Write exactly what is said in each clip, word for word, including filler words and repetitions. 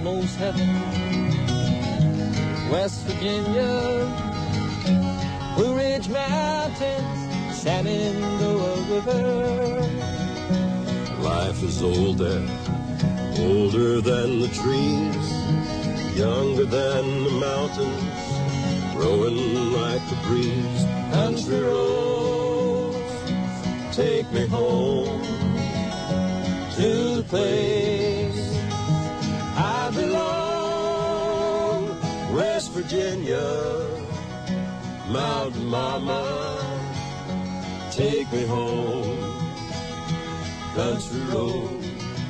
almost heaven. West Virginia, Blue Ridge Mountains, Shenandoah River. Life is old there, older than the trees, younger than the mountains, growing like the breeze. Country roads, take me home to the place I belong. West Virginia, Mountain Mama, take me home. Country road.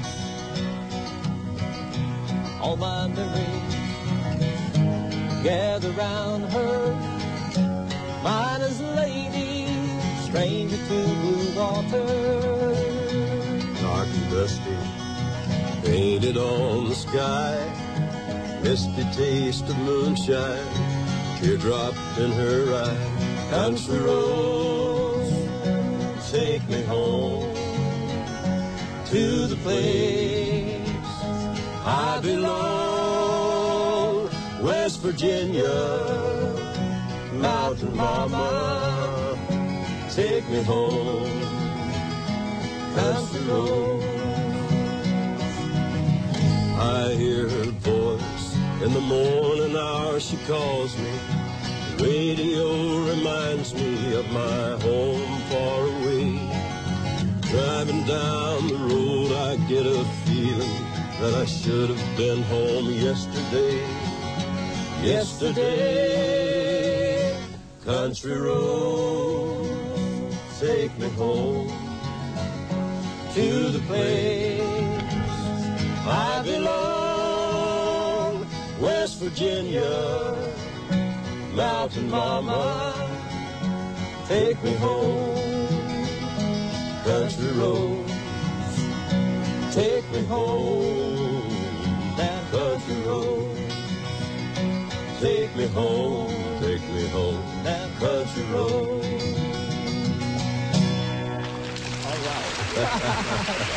All my memories gather round her. Mine is a lady, stranger to blue water. Dark and dusty, painted on the sky, misty taste of moonshine, teardrop in her eye. Country roads, take me home to the place I belong. West Virginia, Mountain Mama, take me home. Country road. I hear her voice in the morning hour, she calls me. The radio reminds me of my home far away. Driving down the road, I get a feeling that I should have been home yesterday. Yesterday, country road, take me home to the place I belong. West Virginia, Mountain Mama, take me home. Country roads, take me home. That country road, take me home, take me home. That country road. All right.